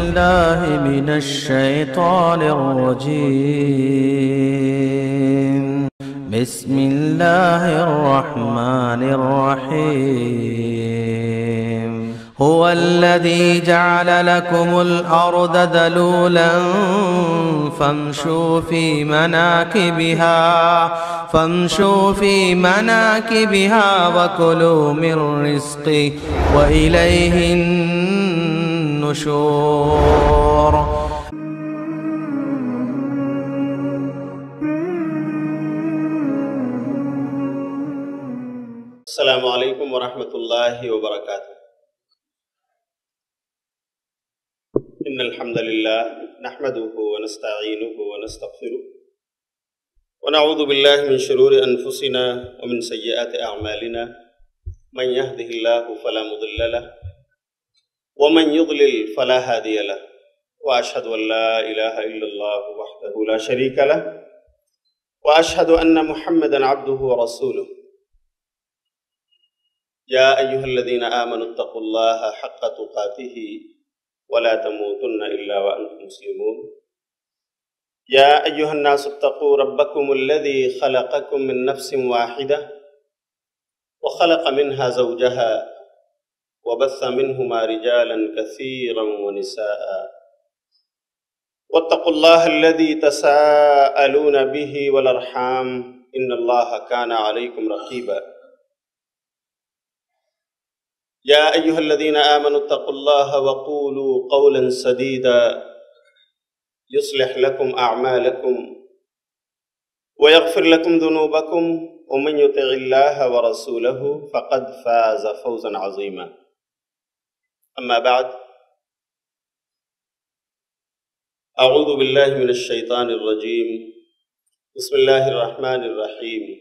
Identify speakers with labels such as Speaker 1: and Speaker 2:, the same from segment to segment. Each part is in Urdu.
Speaker 1: بالله من الشيطان الرجيم. بسم الله الرحمن الرحيم. هو الذي جعل لكم الأرض ذلولا فامشوا في مناكبها وكلوا من رزقه وإليه النشور.
Speaker 2: السلام علیکم ورحمۃ اللہ وبرکاتہ۔ ان الحمد للہ نحمده ونستعینه ونستغفره ونعوذ باللہ من شرور انفسنا ومن سیئات اعمالنا من يهده الله فلا مضل له ومن يضلل فلا هادي له واشهد ان لا اله الا الله وحده لا شريك له واشهد ان محمدا عبده ورسوله. يا أيها الذين آمنوا اتقوا الله حق تقاته ولا تموتن إلا وأنتم مسلمون. يا أيها الناس اتقوا ربكم الذي خلقكم من نفس واحدة وخلق منها زوجها وبث منهما رجالا كثيرا ونساء واتقوا الله الذي تساءلون به والأرحام إن الله كان عليكم رقيبا. يا أيها الذين آمنوا اتقوا الله وقولوا قولا سديدا يصلح لكم أعمالكم ويغفر لكم ذنوبكم ومن يطع الله ورسوله فقد فاز فوزا عظيما. أما بعد، أعوذ بالله من الشيطان الرجيم. بسم الله الرحمن الرحيم.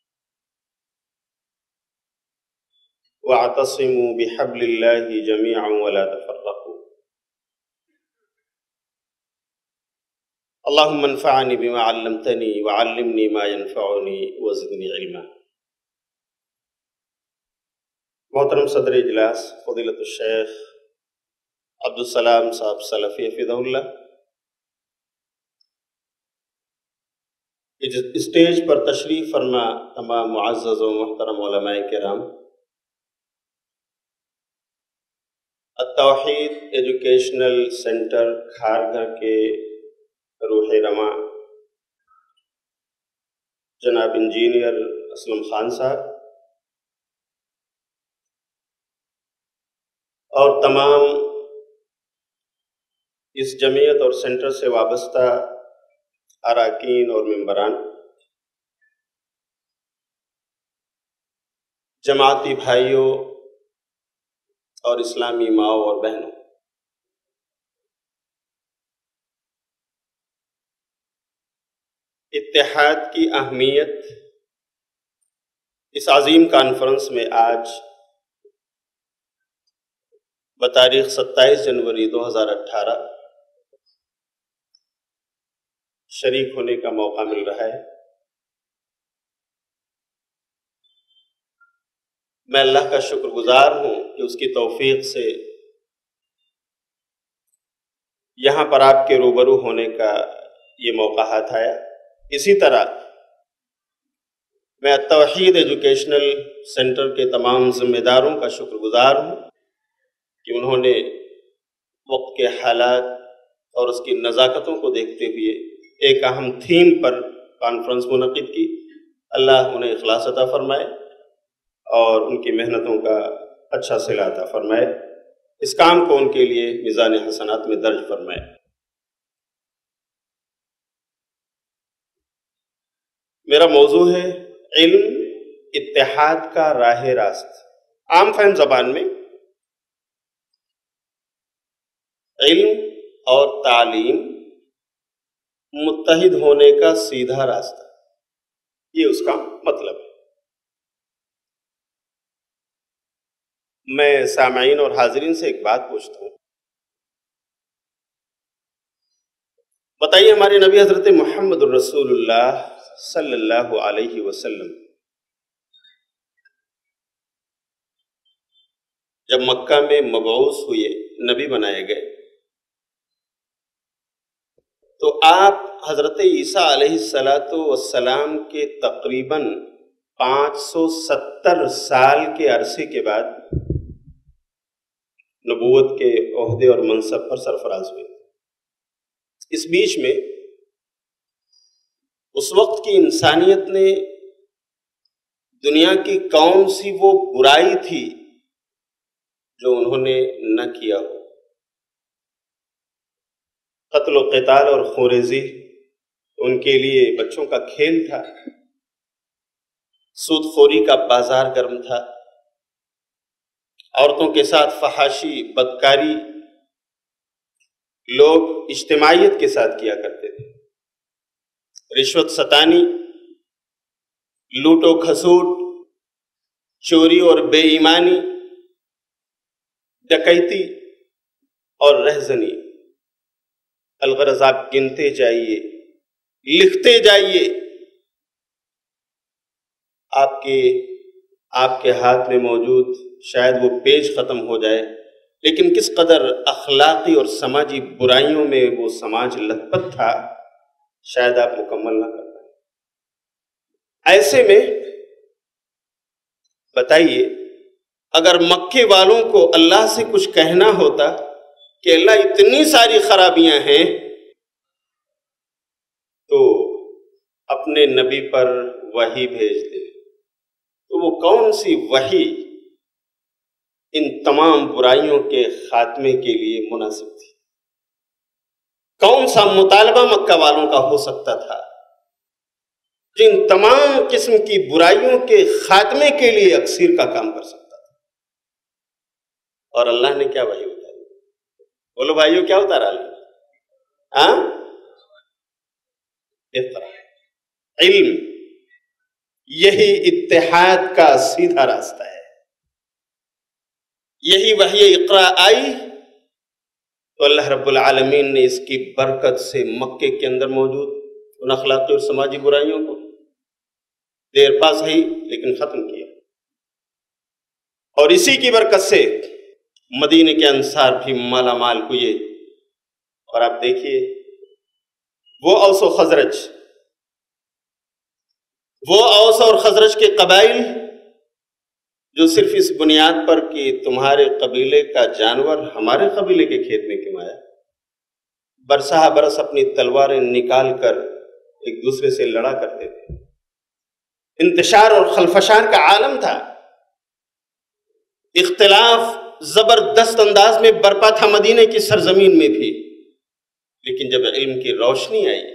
Speaker 2: واعتصموا بحبل الله جميعا ولا تفرقوا. اللهم انفعني بما علمتني وعلمني ما ينفعني وزدني علما. محترم صدر اجلاس فضیلت الشیخ عبدالسلام صاحب سلفی حفظہ اللہ، اسٹیج پر تشریف فرما تمام معزز و محترم علماء کرام، التوحید ایجوکیشنل سینٹر کھارگھر کے روح رواں جناب انجینئر اسلم خان صاحب اور تمام اس جمعیت اور سینٹر سے وابستہ اراکین اور ممبران، جماعتی بھائیوں اور اسلامی ماؤں اور بہنوں، اتحاد کی اہمیت اس عظیم کانفرنس میں آج بتاریخ 27 جنوری 2018 شریک ہونے کا موقع مل رہا ہے۔ میں اللہ کا شکر گزار ہوں کہ اس کی توفیق سے یہاں پر آپ کے روبرو ہونے کا یہ موقع ہاتھ آیا۔ اسی طرح میں توحید ایجوکیشنل سینٹر کے تمام ذمہ داروں کا شکر گزار ہوں کہ انہوں نے وقت کے حالات اور اس کی نزاکتوں کو دیکھتے ہوئے ایک اہم تھیم پر کانفرنس منعقد کی۔ اللہ انہیں اخلاص عطا فرمائے اور ان کی محنتوں کا اچھا صلہ عطا فرمائے، اس کام کو ان کے لیے میزان حسنات میں درج فرمائے۔ میرا موضوع ہے علم اتحاد کا راہ راست۔ عام فہم زبان میں علم اور تعلیم متحد ہونے کا سیدھا راستہ، یہ اس کا مطلب ہے۔ میں سامعین اور حاضرین سے ایک بات پوچھتا ہوں، بتائیے ہمارے نبی حضرت محمد الرسول اللہ صلی اللہ علیہ وسلم جب مکہ میں مبعوث ہوئے، نبی بنائے گئے، آپ حضرت عیسیٰ علیہ السلام کے تقریباً 570 سال کے عرصے کے بعد نبوت کے عہدے اور منصب پر سرفراز ہوئے۔ اس بیچ میں اس وقت کی انسانیت نے دنیا کی کون سی وہ برائی تھی جو انہوں نے نہ کیا ہو؟ قتل و قتال اور خوریزی ان کے لیے بچوں کا کھیل تھا، سود خوری کا بازار گرم تھا، عورتوں کے ساتھ فحاشی بدکاری لوگ اجتماعیت کے ساتھ کیا کرتے تھے، رشوت ستانی، لوٹ و کھسوٹ، چوری اور بے ایمانی، ڈکیتی اور رہزنی۔ الغرض آپ گنتے جائیے، لکھتے جائیے، آپ کے ہاتھ میں موجود شاید وہ پیج ختم ہو جائے، لیکن کس قدر اخلاقی اور سماجی برائیوں میں وہ سماج لت پت تھا شاید آپ مکمل نہ کر پائیں۔ ایسے میں بتائیے، اگر مکے والوں کو اللہ سے کچھ کہنا ہوتا کہ اللہ اتنی ساری خرابیاں ہیں، تو اپنے نبی پر وحی بھیج دے، تو وہ کون سی وحی ان تمام برائیوں کے خاتمے کے لیے مناسب تھی؟ کون سا مطالبہ مکہ والوں کا ہو سکتا تھا جن تمام قسم کی برائیوں کے خاتمے کے لیے اکسیر کا کام کر سکتا تھا؟ اور اللہ نے کیا وحی اتاری؟ بولو بھائیو، کیا اتارا اللہ؟ اقرا، علم، یہی اتحاد کا سیدھا راستہ ہے۔ یہی وحی اقرا آئی تو اللہ رب العالمین نے اس کی برکت سے مکے کے اندر موجود ان اخلاقی اور سماجی برائیوں کو دیر پا صحیح لیکن ختم کیا، اور اسی کی برکت سے مدینے کے انصار بھی مالا مال ہوئے۔ اور آپ دیکھیے، وہ اوس اور خزرج کے قبائل جو صرف اس بنیاد پر کہ تمہارے قبیلے کا جانور ہمارے قبیلے کے کھیت میں کیوں آیا، برسہ برس اپنی تلواریں نکال کر ایک دوسرے سے لڑا کرتے تھے۔ انتشار اور خلفشار کا عالم تھا، اختلاف زبردست انداز میں برپا تھا مدینے کی سرزمین میں بھی۔ لیکن جب علم کی روشنی آئی،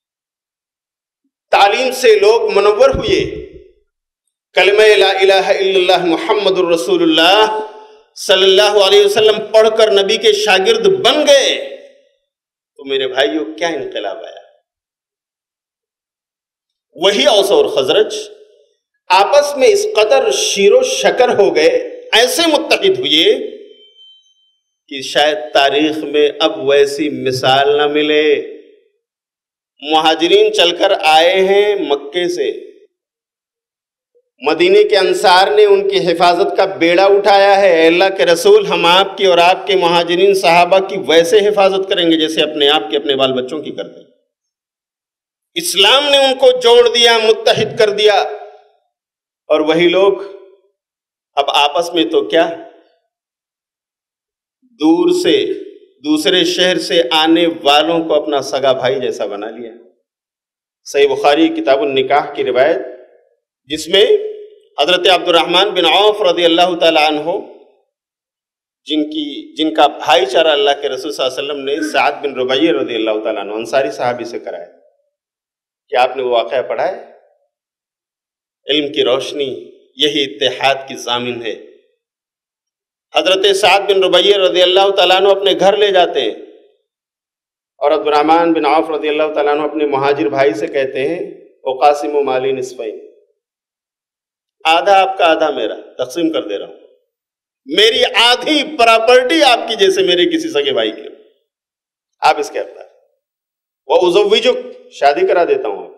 Speaker 2: تعلیم سے لوگ منور ہوئے، کلمہ لا الہ الا اللہ محمد الرسول اللہ صلی اللہ علیہ وسلم پڑھ کر نبی کے شاگرد بن گئے، تو میرے بھائیوں کیا انقلاب آیا۔ وہی اوس اور خزرج آپس میں اس قدر شیر و شکر ہو گئے، ایسے متحد ہوئے کہ شاید تاریخ میں اب ویسی مثال نہ ملے۔ مہاجرین چل کر آئے ہیں مکے سے، مدینے کے انصار نے ان کی حفاظت کا بیڑا اٹھایا ہے۔ اے اللہ کے رسول، ہم آپ کی اور آپ کے مہاجرین صحابہ کی ویسے حفاظت کریں گے جیسے اپنے آپ کے اپنے بال بچوں کی کرتے ہیں۔ اسلام نے ان کو جوڑ دیا، متحد کر دیا، اور وہی لوگ اب آپس میں تو کیا، دور سے دوسرے شہر سے آنے والوں کو اپنا سگا بھائی جیسا بنا لیا۔ صحیح بخاری کتاب النکاح کی روایت، جس میں حضرت عبد الرحمن بن عوف رضی اللہ تعالی عنہ، جن کا بھائی چارہ اللہ کے رسول صلی اللہ علیہ وسلم نے سعد بن ربیع رضی اللہ تعالیٰ عنہ انصاری صحابی سے کرایا، کیا آپ نے وہ واقعہ پڑھا ہے؟ علم کی روشنی یہی اتحاد کی ضامن ہے۔ حضرت سعد بن ربیع رضی اللہ تعالیٰ عنہ اپنے گھر لے جاتے ہیں، اور عبد الرحمن بن عوف رضی اللہ تعالیٰ عنہ اپنے مہاجر بھائی سے کہتے ہیں، اقاسم مالی نصفین، آدھا آپ کا آدھا میرا، تقسیم کر دے رہا ہوں، میری آدھی پراپرٹی آپ کی جیسے میرے کسی سگے بھائی کی، آپ اس کے حقدار۔ وَأُزَوِّجُكَ، شادی کرا دیتا ہوں،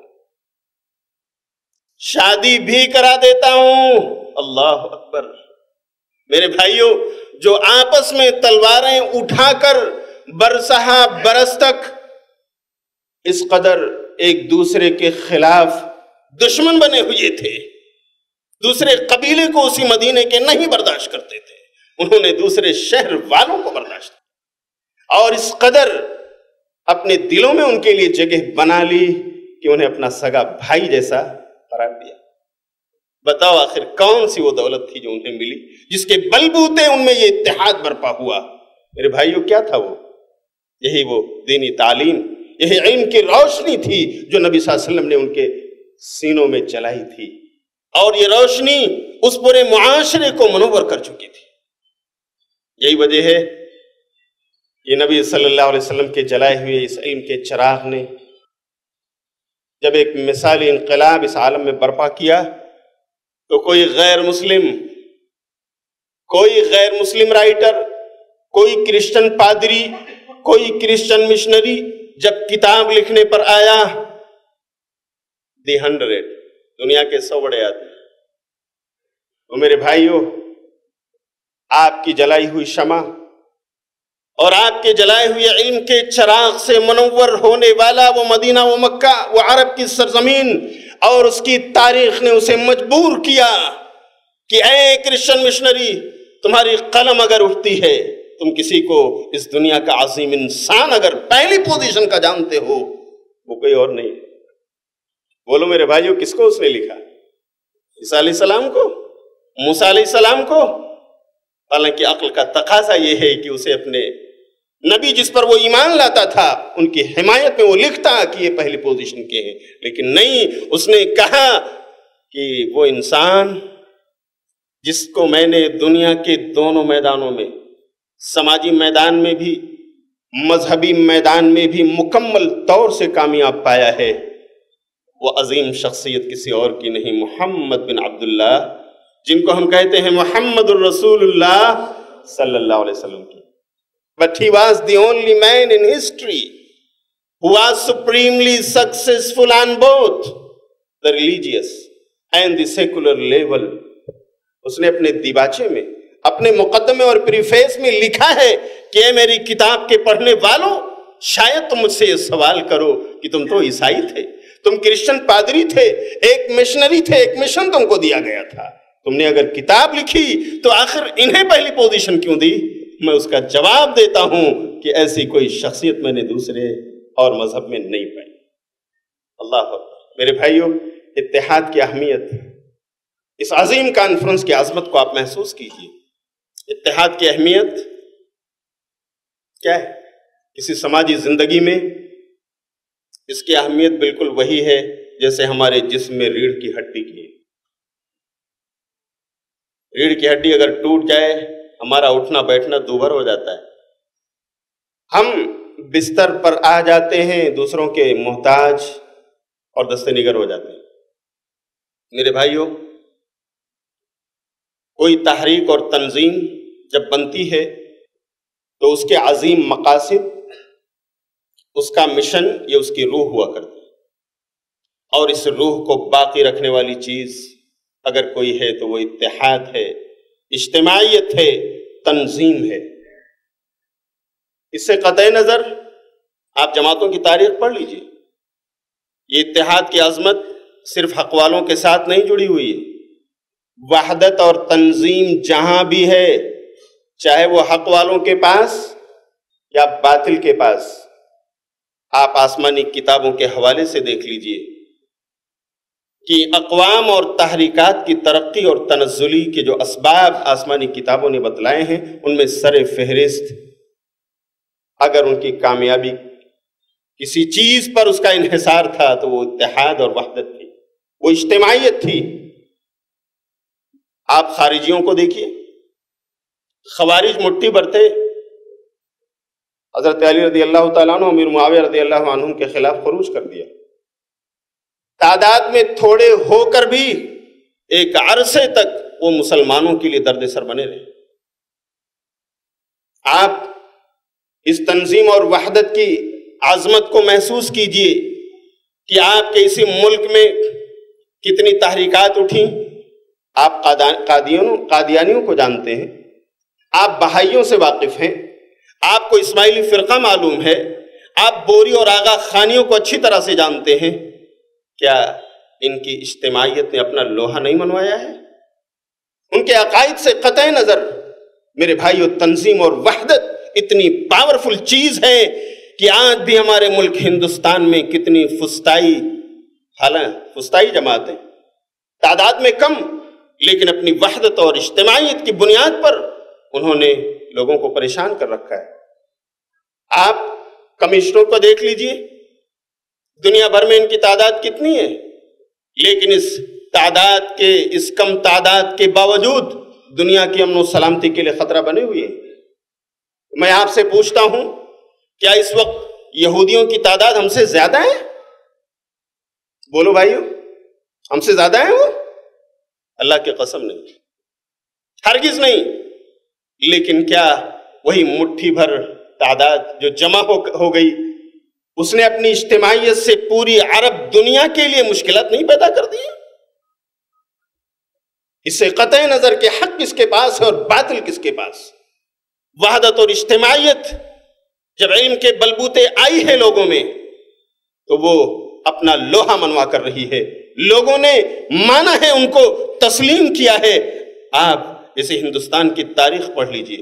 Speaker 2: شادی بھی کرا دیتا ہوں۔ اللہ اکبر۔ میرے بھائیوں، جو آپس میں تلواریں اٹھا کر برسہ برس تک اس قدر ایک دوسرے کے خلاف دشمن بنے ہوئے تھے، دوسرے قبیلے کو اسی مدینے کے نہیں برداشت کرتے تھے، انہوں نے دوسرے شہر والوں کو برداشت کیا اور اس قدر اپنے دلوں میں ان کے لیے جگہ بنا لی کہ انہیں اپنا سگا بھائی جیسا قرار دیا۔ بتاؤ آخر کون سی وہ دولت تھی جو انہیں ملی جس کے بلبوتے ان میں یہ اتحاد برپا ہوا؟ میرے بھائیوں، کیا تھا وہ؟ یہی وہ دینی تعلیم، یہی علم کی روشنی تھی جو نبی صلی اللہ علیہ وسلم نے ان کے سینوں میں جلائی تھی، اور یہ روشنی اس پورے معاشرے کو منور کر چکی تھی۔ یہی وجہ ہے کہ نبی صلی اللہ علیہ وسلم کے جلائے ہوئے اس علم کے چراغ نے جب ایک مثالی انقلاب اس عالم میں برپا کیا تو کوئی غیر مسلم رائٹر، کوئی کرسچن پادری، کوئی کرسچن مشنری جب کتاب لکھنے پر آیا، دی 100 دنیا کے 100 بڑے آدمی، تو میرے بھائیوں، آپ کی جلائی ہوئی شمع اور آپ کے جلائے ہوئے علم کے چراغ سے منور ہونے والا وہ مدینہ، وہ مکہ، وہ عرب کی سرزمین، اور اس کی تاریخ نے اسے مجبور کیا کہ اے کرسچن مشنری، تمہاری قلم اگر اٹھتی ہے، تم کسی کو اس دنیا کا عظیم انسان اگر پہلی پوزیشن کا جانتے ہو، وہ کوئی اور نہیں ہے۔ بولو میرے بھائیوں، کس کو اس نے لکھا؟ عیسیٰ علیہ السلام کو؟ موسیٰ علیہ السلام کو؟ حالانکہ عقل کا تقاضا یہ ہے کہ اسے اپنے نبی جس پر وہ ایمان لاتا تھا ان کی حمایت میں وہ لکھتا کہ یہ پہلی پوزیشن کے ہیں، لیکن نہیں، اس نے کہا کہ وہ انسان جس کو میں نے دنیا کے دونوں میدانوں میں، سماجی میدان میں بھی، مذہبی میدان میں بھی مکمل طور سے کامیاب پایا ہے، وہ عظیم شخصیت کسی اور کی نہیں، محمد بن عبداللہ، جن کو ہم کہتے ہیں محمد الرسول اللہ صلی اللہ علیہ وسلم کی۔ But he was the only man in history who was supremely successful on both the religious and the secular level. اس نے اپنے دیباچے میں، اپنے مقدمے اور پریفیس میں لکھا ہے کہ اے میری کتاب کے پڑھنے والوں، شاید تم مجھ سے یہ سوال کرو کہ تم تو عیسائی تھے، تم کرسچن پادری تھے، ایک مشنری تھے، ایک مشن تم کو دیا گیا تھا، تم نے اگر کتاب لکھی تو آخر انہیں پہلی پوزیشن کیوں دی؟ میں اس کا جواب دیتا ہوں کہ ایسی کوئی شخصیت میں نے دوسرے اور مذہب میں نہیں پائی۔ اللہ اکبر۔ میرے بھائیوں، اتحاد کی اہمیت، اس عظیم کانفرنس کی عظمت کو آپ محسوس کیجئے۔ اتحاد کی اہمیت کیا ہے کسی سماجی زندگی میں؟ اس کی اہمیت بالکل وہی ہے جیسے ہمارے جسم میں ریڑھ کی ہڈی کی ہے۔ ریڑھ کی ہڈی اگر ٹوٹ جائے، ہمارا اٹھنا بیٹھنا دوبھر ہو جاتا ہے، ہم بستر پر آ جاتے ہیں، دوسروں کے محتاج اور دستے نگر ہو جاتے ہیں۔ میرے بھائیوں، کوئی تحریک اور تنظیم جب بنتی ہے تو اس کے عظیم مقاصد، اس کا مشن، یہ اس کی روح ہوا کرتی ہے، اور اس روح کو باقی رکھنے والی چیز اگر کوئی ہے تو وہ اتحاد ہے، اجتماعیت ہے، تنظیم ہے۔ اس سے قطع نظر آپ جماعتوں کی تاریخ پڑھ لیجئے، یہ اتحاد کی عظمت صرف حق والوں کے ساتھ نہیں جڑی ہوئی ہے، وحدت اور تنظیم جہاں بھی ہے، چاہے وہ حق والوں کے پاس یا باطل کے پاس، آپ آسمانی کتابوں کے حوالے سے دیکھ لیجئے کہ اقوام اور تحریکات کی ترقی اور تنزلی کے جو اسباب آسمانی کتابوں نے بتلائے ہیں، ان میں سر فہرست اگر ان کی کامیابی کسی چیز پر اس کا انحصار تھا تو وہ اتحاد اور وحدت تھی، وہ اجتماعیت تھی۔ آپ خارجیوں کو دیکھیے، خوارج مٹھی بھر تھے، حضرت علی رضی اللہ تعالیٰ عنہ، امیر معاویہ رضی اللہ عنہ کے خلاف خروج کر دیا، تعداد میں تھوڑے ہو کر بھی ایک عرصے تک وہ مسلمانوں کے لیے درد سر بنے رہے۔ آپ اس تنظیم اور وحدت کی عظمت کو محسوس کیجئے کہ آپ کے اسی ملک میں کتنی تحریکات اٹھیں۔ آپ قادیانیوں کو جانتے ہیں، آپ بہائیوں سے واقف ہیں، آپ کو اسماعیلی فرقہ معلوم ہے، آپ بوری اور آغا خانیوں کو اچھی طرح سے جانتے ہیں، کیا ان کی اجتماعیت نے اپنا لوہا نہیں منوایا ہے؟ ان کے عقائد سے قطع نظر میرے بھائیو تنظیم اور وحدت اتنی پاورفل چیز ہے کہ آج بھی ہمارے ملک ہندوستان میں کتنی فسطائی جماعتیں، تعداد میں کم لیکن اپنی وحدت اور اجتماعیت کی بنیاد پر انہوں نے لوگوں کو پریشان کر رکھا ہے۔ آپ کمیشنوں کو دیکھ لیجئے، دنیا بھر میں ان کی تعداد کتنی ہے، لیکن اس کم تعداد کے باوجود دنیا کی امن و سلامتی کے لیے خطرہ بنے ہوئے ہیں۔ میں آپ سے پوچھتا ہوں، کیا اس وقت یہودیوں کی تعداد ہم سے زیادہ ہے؟ بولو بھائیو، ہم سے زیادہ ہیں وہ؟ اللہ کی قسم نہیں، ہرگز نہیں۔ لیکن کیا وہی مٹھی بھر تعداد جو جمع ہو گئی، اس نے اپنی اجتماعیت سے پوری عرب دنیا کے لیے مشکلات نہیں پیدا کر دی؟ اس سے قطع نظر کہ حق کس کے پاس ہے اور باطل کس کے پاس۔ وحدت اور اجتماعیت جب علم کے بلبوتے آئی ہے لوگوں میں تو وہ اپنا لوہا منوا کر رہی ہے، لوگوں نے مانا ہے، ان کو تسلیم کیا ہے۔ آپ اسے ہندوستان کی تاریخ پڑھ لیجئے،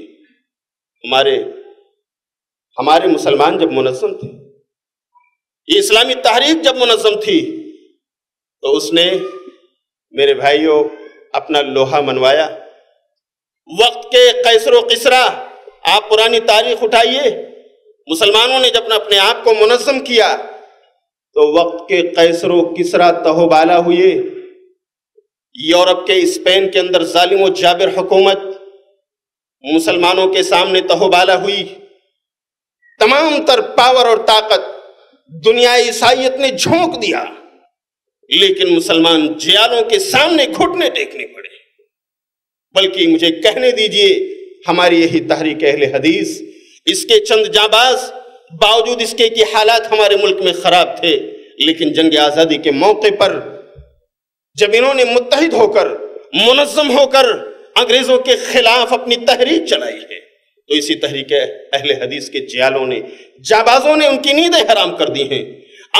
Speaker 2: ہمارے مسلمان جب منظم تھے، یہ اسلامی تحریک جب منظم تھی تو اس نے میرے بھائیوں اپنا لوہا منوایا۔ وقت کے قیصر و کسریٰ، آپ پرانی تاریخ اٹھائیے، مسلمانوں نے جب اپنے آپ کو منظم کیا تو وقت کے قیصر و کسریٰ تہوبالا ہوئے۔ یورپ کے اسپین کے اندر ظالم و جابر حکومت مسلمانوں کے سامنے تہوبالا ہوئی۔ تمام تر پاور اور طاقت دنیا عیسائیت نے جھونک دیا، لیکن مسلمان جیالوں کے سامنے گھٹنے ٹیکنے پڑے۔ بلکہ مجھے کہنے دیجئے، ہماری یہی تحریک اہل حدیث، اس کے چند جانباز، باوجود اس کے کہ حالات ہمارے ملک میں خراب تھے، لیکن جنگ آزادی کے موقع پر جب انہوں نے متحد ہو کر، منظم ہو کر انگریزوں کے خلاف اپنی تحریک چلائی ہے، تو اسی تحریک اہل حدیث کے جیالوں نے، جانبازوں نے ان کی نیندیں حرام کر دی ہیں۔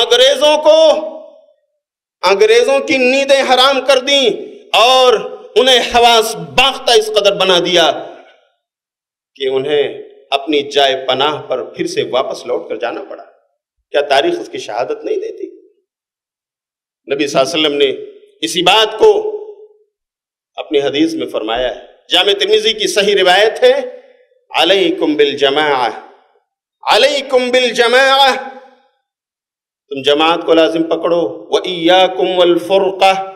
Speaker 2: انگریزوں کی نیندیں حرام کر دی اور انہیں حواس باختہ اس قدر بنا دیا کہ انہیں اپنی جائے پناہ پر پھر سے واپس لوٹ کر جانا پڑا۔ کیا تاریخ اس کی شہادت نہیں دیتی؟ نبی صلی اللہ علیہ وسلم نے اسی بات کو اپنی حدیث میں فرمایا ہے، جامع ترمذی کی صحیح روایت ہے، علیکم بالجماعہ، علیکم بالجماعہ، تم جماعت کو لازم پکڑو، وَإِيَّاكُمْ وَالْفُرْقَةِ،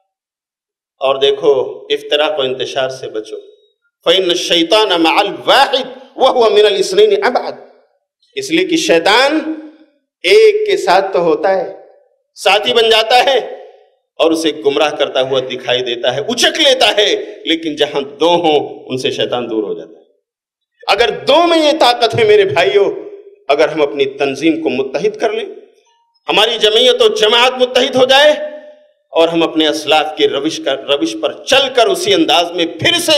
Speaker 2: اور دیکھو افتراق و انتشار سے بچو، فَإِنَّ الشَّيْطَانَ مَعَ الْوَاحِدِ وَهُوَ مِنَ الْإِثْنَيْنِ أَبْعَدُ، اس لیے کہ شیطان ایک کے ساتھ تو ہوتا ہے، ساتھی بن جاتا ہے اور اسے گمراہ کرتا ہوا دکھائی دیتا ہے، اچک لیتا ہے، لیکن جہاں دو ہوں ان سے شیطان دور ہو جاتا ہے۔ اگر دو میں یہ طاقت ہے میرے بھائیوں، اگر ہم اپنی تنظیم کو متحد کر لیں، ہماری جمعیت و جماعت متحد ہو جائے اور ہم اپنے اسلاف کی روش پر چل کر اسی انداز میں پھر سے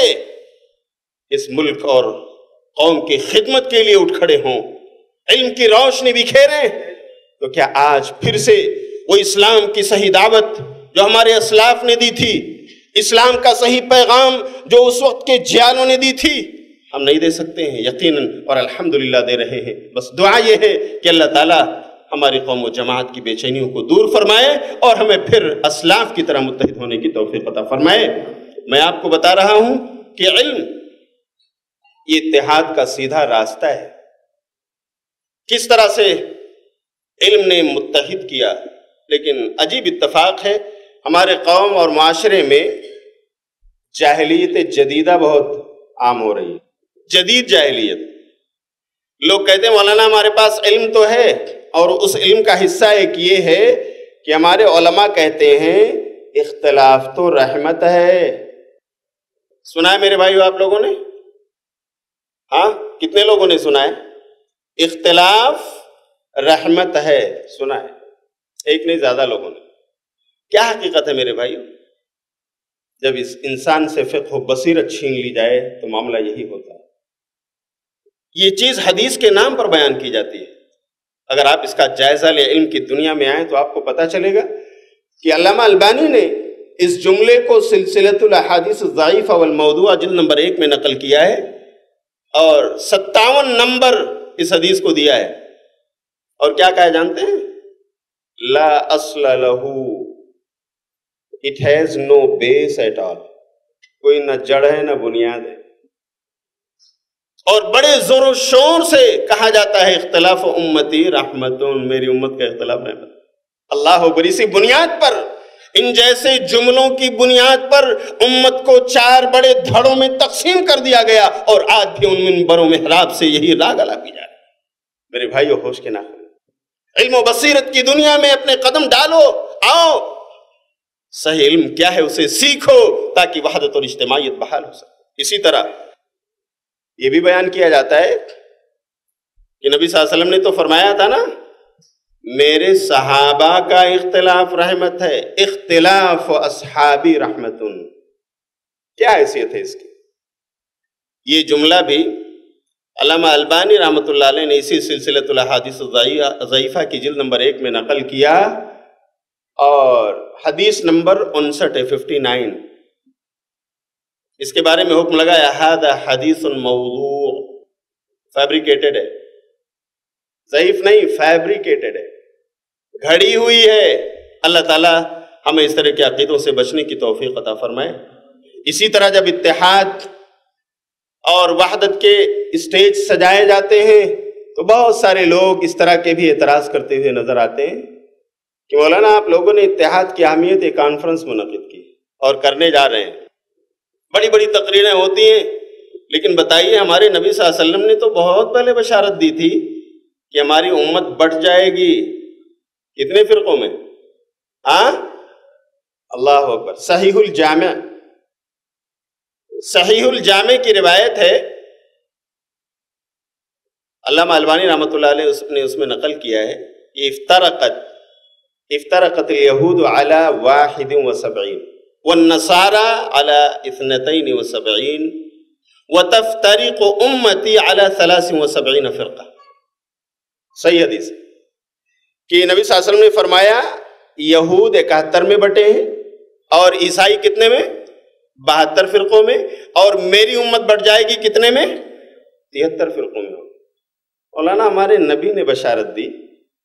Speaker 2: اس ملک اور قوم کی خدمت کے لیے اٹھ کھڑے ہوں، علم کی روشنی بکھیریں، تو کیا آج پھر سے وہ اسلام کی صحیح دعوت جو ہمارے اسلاف نے دی تھی، اسلام کا صحیح پیغام جو اس وقت کے جیالوں نے دی تھی، ہم نہیں دے سکتے ہیں؟ یقیناً، اور الحمدللہ دے رہے ہیں۔ بس دعا یہ ہے کہ اللہ تعالیٰ ہماری قوم و جماعت کی بے چینیوں کو دور فرمائے اور ہمیں پھر اسلاف کی طرح متحد ہونے کی توفیق عطا فرمائے۔ میں آپ کو بتا رہا ہوں کہ علم یہ اتحاد کا سیدھا راستہ ہے۔ کس طرح سے علم نے متحد کیا، لیکن عجیب اتفاق ہے، ہمارے قوم اور معاشرے میں جاہلیت جدیدہ بہت عام ہو رہی ہے۔ جدید جاہلیت، لوگ کہتے ہیں مولانا ہمارے پاس علم تو ہے، اور اس علم کا حصہ ایک یہ ہے کہ ہمارے علماء کہتے ہیں اختلاف تو رحمت ہے۔ سنا ہے میرے بھائیو آپ لوگوں نے؟ ہاں، کتنے لوگوں نے سنا ہے؟ اختلاف رحمت ہے، سنا ہے؟ ایک نہیں، زیادہ لوگوں نے۔ کیا حقیقت ہے میرے بھائیو؟ جب اس انسان سے فقہ و بصیرت چھین لی جائے تو معاملہ یہی ہوتا ہے۔ یہ چیز حدیث کے نام پر بیان کی جاتی ہے، اگر آپ اس کا جائزہ لیں، علم کی دنیا میں آئیں تو آپ کو پتہ چلے گا کہ علامہ البانی نے اس جملے کو سلسلۃ الاحادیث الضعیفہ والموضوعہ جلد نمبر 1 میں نقل کیا ہے اور 57 نمبر اس حدیث کو دیا ہے، اور کیا کہا جانتے ہیں؟ لا اصل لہ، it has no base at all, کوئی نہ جڑ ہے نہ بنیاد ہے، اور بڑے زور و شور سے کہا جاتا ہے اختلاف امتی رحمتون، میری امت کا اختلاف رحمت۔ اللہ اکبر، اسی بنیاد پر، ان جیسے جملوں کی بنیاد پر امت کو 4 بڑے دھڑوں میں تقسیم کر دیا گیا، اور آج بھی ان منبروں میں حراب سے یہی راگ ادا کی جا رہی ہے۔ میرے بھائیو، ہوش کے ناخن، علم و بصیرت کی دنیا میں اپنے قدم ڈالو، آؤ صحیح علم کیا ہے اسے سیکھو تاکہ وحدت اور اجتماعیت بحال ہو سکے۔ اسی طرح یہ بھی بیان کیا جاتا ہے کہ نبی صلی اللہ علیہ وسلم نے تو فرمایا تھا نا، میرے صحابہ کا اختلاف رحمت ہے، اختلاف اصحابی رحمتن۔ کیا حیثیت ہے اس کی؟ یہ جملہ بھی علامہ البانی رحمۃ اللہ علیہ نے اسی سلسلۃ الاحادیث الضعیفہ کی جلد نمبر 1 میں نقل کیا، اور حدیث نمبر 59 ہے، 59، اس کے بارے میں حکم لگایا ھذا حدیث موضوع، فیبریکیٹڈ ہے، ضعیف نہیں، فیبریکیٹڈ ہے، گھڑی ہوئی ہے۔ اللہ تعالیٰ ہمیں اس طرح کے عقیدوں سے بچنے کی توفیق عطا فرمائے۔ اسی طرح جب اتحاد اور وحدت کے اسٹیج سجائے جاتے ہیں تو بہت سارے لوگ اس طرح کے بھی اعتراض کرتے ہوئے نظر آتے ہیں کہ مولانا آپ لوگوں نے اتحاد کی اہمیت ایک کانفرنس منعقد کی اور کرنے جا رہے ہیں، بڑی بڑی تقریریں ہوتی ہیں، لیکن بتائیے ہمارے نبی صلی اللہ علیہ وسلم نے تو بہت پہلے بشارت دی تھی کہ ہماری امت بٹ جائے گی کتنے فرقوں میں؟ اللہ اکبر۔ صحیح الجامع کی روایت ہے، علامہ البانی رحمۃ اللہ علیہ نے اس میں نقل کیا ہے کہ افترقت الیہود علی 71 والنصارى على 72 وتفترق امتی علی 73 فرقہ۔ صحیح حدیث کہ نبی صلی اللہ علیہ وسلم نے فرمایا یہود 71 میں بٹے ہیں اور عیسائی کتنے میں؟ 72 فرقوں میں، اور میری امت بٹ جائے گی کتنے میں؟ 73 فرقوں میں۔ مولانا ہمارے نبی نے بشارت دی،